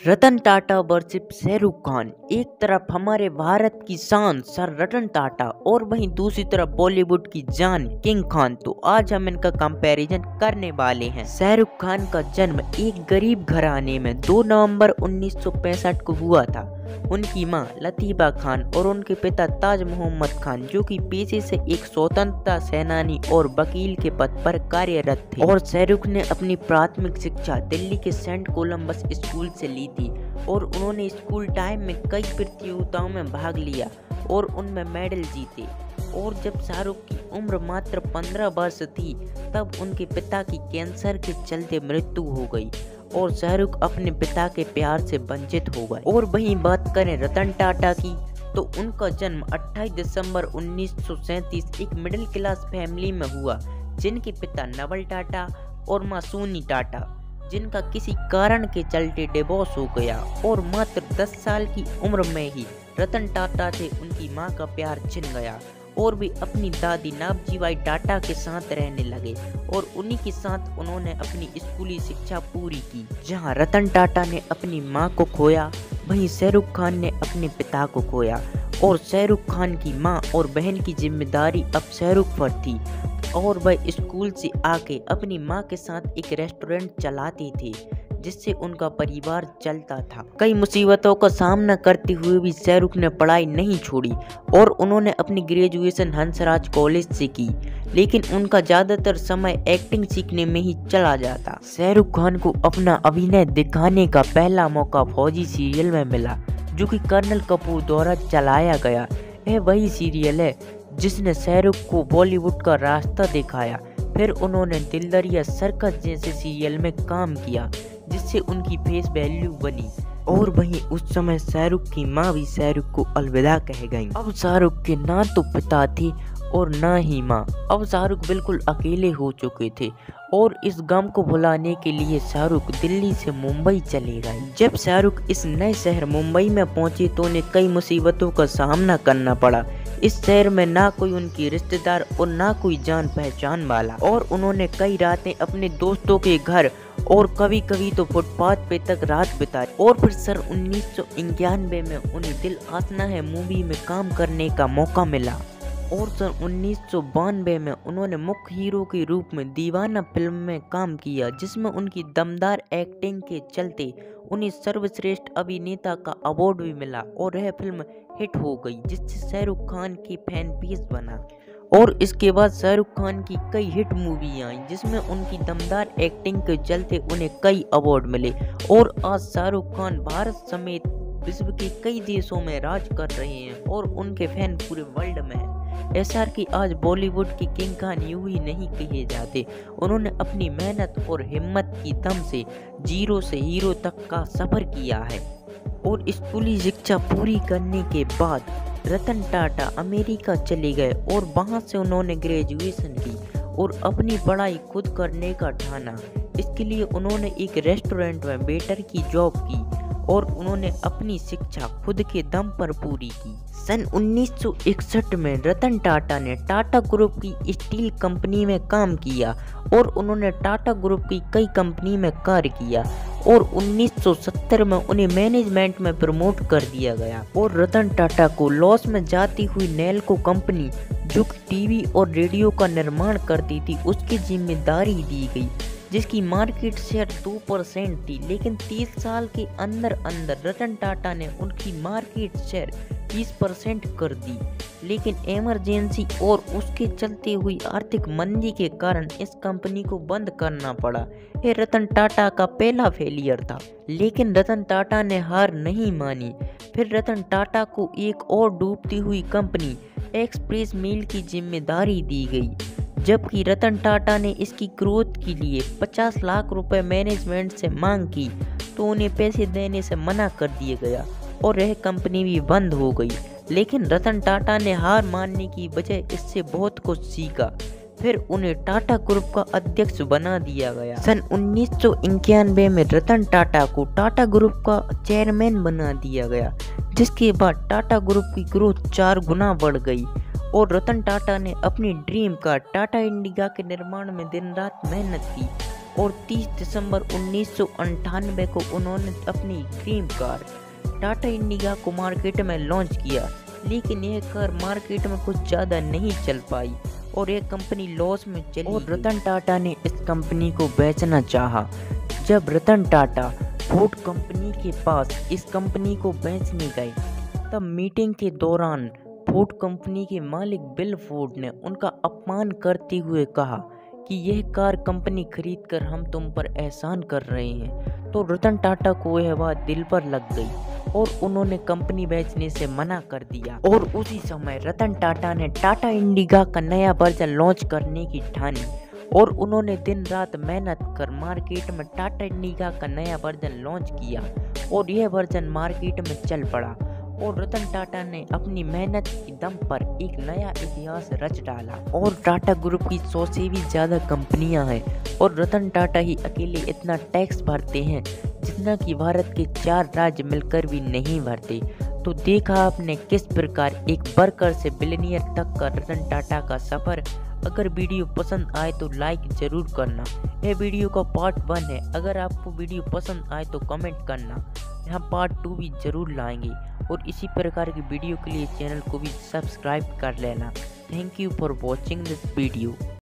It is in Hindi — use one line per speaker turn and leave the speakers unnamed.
रतन टाटा वर्सेस शाहरुख खान। एक तरफ हमारे भारत की शान सर रतन टाटा और वहीं दूसरी तरफ बॉलीवुड की जान किंग खान। तो आज हम इनका कंपैरिजन करने वाले हैं। शाहरुख खान का जन्म एक गरीब घराने में 2 नवंबर 1965 को हुआ था। उनकी मां लतीफ़ा खान और उनके पिता ताज मोहम्मद खान, जो कि पेशे से एक स्वतंत्रता सेनानी और वकील के पद पर कार्यरत थे। और शाहरुख ने अपनी प्राथमिक शिक्षा दिल्ली के सेंट कोलंबस स्कूल से ली थी और उन्होंने स्कूल टाइम में कई प्रतियोगिताओं में भाग लिया और उनमें मेडल जीते। और जब शाहरुख की उम्र मात्र 15 वर्ष थी तब उनके पिता की कैंसर के चलते मृत्यु हो गई और शाहरुख अपने पिता के प्यार से वंचित हो गए। और वहीं बात करें रतन टाटा की, तो उनका जन्म 28 दिसंबर 1937 एक मिडिल क्लास फैमिली में हुआ, जिनके पिता नवल टाटा और मां सोनी टाटा, जिनका किसी कारण के चलते डिवोर्स हो गया। और मात्र 10 साल की उम्र में ही रतन टाटा से उनकी मां का प्यार छिन गया और भी अपनी दादी नाबजीबाई टाटा के साथ रहने लगे और उन्हीं के साथ उन्होंने अपनी स्कूली शिक्षा पूरी की। जहां रतन टाटा ने अपनी मां को खोया, वहीं शाहरुख खान ने अपने पिता को खोया। और शाहरुख खान की मां और बहन की जिम्मेदारी अब शाहरुख पर थी और वह स्कूल से आके अपनी मां के साथ एक रेस्टोरेंट चलाते थे, जिससे उनका परिवार चलता था। कई मुसीबतों का सामना करते हुए भी शाहरुख ने पढ़ाई नहीं छोड़ी और उन्होंने अपनी ग्रेजुएशन हंसराज कॉलेज से की, लेकिन उनका ज़्यादातर समय एक्टिंग सीखने में ही चला जाता। शाहरुख खान को अपना अभिनय दिखाने का पहला मौका फौजी सीरियल में मिला, जो कि कर्नल कपूर द्वारा चलाया गया। यह वही सीरियल है जिसने शाहरुख को बॉलीवुड का रास्ता दिखाया। फिर उन्होंने दिल दरिया सर्कस जैसे सीरियल में काम किया, जिससे उनकी फेस वैल्यू बनी। और वहीं उस समय शाहरुख की मां भी शाहरुख को अलविदा कह गईं। अब शाहरुख के ना तो पिता थे और ना ही मां। अब शाहरुख बिल्कुल अकेले हो चुके थे और इस गम को भुलाने के लिए शाहरुख दिल्ली से मुंबई चले गए। जब शाहरुख इस नए शहर मुंबई में पहुंचे तो उन्हें कई मुसीबतों का सामना करना पड़ा। इस शहर में ना कोई उनकी रिश्तेदार और ना कोई जान पहचान वाला, और उन्होंने कई रातें अपने दोस्तों के घर और कभी कभी तो फुटपाथ पे तक रात बिताई। और फिर सन 1991 में उन्हें दिल आशना है मूवी में काम करने का मौका मिला और सन 1992 में उन्होंने मुख्य हीरो के रूप में दीवाना फिल्म में काम किया, जिसमें उनकी दमदार एक्टिंग के चलते उन्हें सर्वश्रेष्ठ अभिनेता का अवार्ड भी मिला और यह फिल्म हिट हो गई, जिससे शाहरुख खान की फैन बेस बना। और इसके बाद शाहरुख खान की कई हिट मूवी आई, जिसमें उनकी दमदार एक्टिंग के चलते उन्हें कई अवार्ड मिले। और आज शाहरुख खान भारत समेत विश्व के कई देशों में राज कर रहे हैं और उनके फैन पूरे वर्ल्ड में हैं। ऐसा कि आज बॉलीवुड की किंग खान यूं ही नहीं कहे जाते। उन्होंने अपनी मेहनत और हिम्मत की दम से जीरो से हीरो तक का सफर किया है। और स्कूली शिक्षा पूरी करने के बाद रतन टाटा अमेरिका चले गए और वहां से उन्होंने ग्रेजुएशन की और अपनी पढ़ाई खुद करने का ठाना। इसके लिए उन्होंने एक रेस्टोरेंट में वेटर की जॉब की और उन्होंने अपनी शिक्षा खुद के दम पर पूरी की। सन 1961 में रतन टाटा ने टाटा ग्रुप की स्टील कंपनी में काम किया और उन्होंने टाटा ग्रुप की कई कंपनी में कार्य किया और 1970 में उन्हें मैनेजमेंट में प्रमोट कर दिया गया। और रतन टाटा को लॉस में जाती हुई नेल्को कंपनी, जो टीवी और रेडियो का निर्माण करती थी, उसकी जिम्मेदारी दी गई, जिसकी मार्केट शेयर 2% थी। लेकिन 30 साल के अंदर अंदर रतन टाटा ने उनकी मार्केट शेयर 20% कर दी। लेकिन इमरजेंसी और उसके चलते हुई आर्थिक मंदी के कारण इस कंपनी को बंद करना पड़ा। यह रतन टाटा का पहला फेलियर था, लेकिन रतन टाटा ने हार नहीं मानी। फिर रतन टाटा को एक और डूबती हुई कंपनी एक्सप्रेस मेल की जिम्मेदारी दी गई, जबकि रतन टाटा ने इसकी ग्रोथ के लिए 50 लाख रुपए मैनेजमेंट से मांग की, तो उन्हें पैसे देने से मना कर दिया गया और यह कंपनी भी बंद हो गई। लेकिन रतन टाटा ने हार मानने की बजाय इससे बहुत कुछ सीखा। फिर उन्हें टाटा ग्रुप का अध्यक्ष बना दिया गया। सन 1991 में रतन टाटा को टाटा ग्रुप का चेयरमैन बना दिया गया, जिसके बाद टाटा ग्रुप की ग्रोथ 4 गुना बढ़ गई और रतन टाटा ने अपनी ड्रीम कार टाटा इंडिका के निर्माण में दिन रात मेहनत की और 30 दिसंबर 1998 को उन्होंने अपनी ड्रीम कार टाटा इंडिगा को मार्केट में लॉन्च किया, लेकिन यह कार मार्केट में कुछ ज़्यादा नहीं चल पाई और यह कंपनी लॉस में चली और रतन टाटा ने इस कंपनी को बेचना चाहा। जब रतन टाटा फोर्ड कंपनी के पास इस कंपनी को बेचने गए, तब मीटिंग के दौरान फोर्ड कंपनी के मालिक बिल फोर्ड ने उनका अपमान करते हुए कहा कि यह कार कंपनी खरीद कर हम तुम पर एहसान कर रहे हैं। तो रतन टाटा को यह बात दिल पर लग गई और उन्होंने कंपनी बेचने से मना कर दिया और उसी समय रतन टाटा ने टाटा इंडिगा का नया वर्जन लॉन्च करने की ठानी और उन्होंने दिन रात मेहनत कर मार्केट में टाटा इंडिगा का नया वर्जन लॉन्च किया और यह वर्जन मार्केट में चल पड़ा और रतन टाटा ने अपनी मेहनत के दम पर एक नया इतिहास रच डाला। और टाटा ग्रुप की 100 से भी ज़्यादा कंपनियां हैं और रतन टाटा ही अकेले इतना टैक्स भरते हैं जितना कि भारत के 4 राज्य मिलकर भी नहीं भरते। तो देखा आपने किस प्रकार एक वर्कर से बिलियनियर तक का रतन टाटा का सफ़र। अगर वीडियो पसंद आए तो लाइक ज़रूर करना। यह वीडियो का पार्ट 1 है। अगर आपको वीडियो पसंद आए तो कमेंट करना, यहाँ पार्ट 2 भी ज़रूर लाएंगे। और इसी प्रकार की वीडियो के लिए चैनल को भी सब्सक्राइब कर लेना। Thank you for watching this video.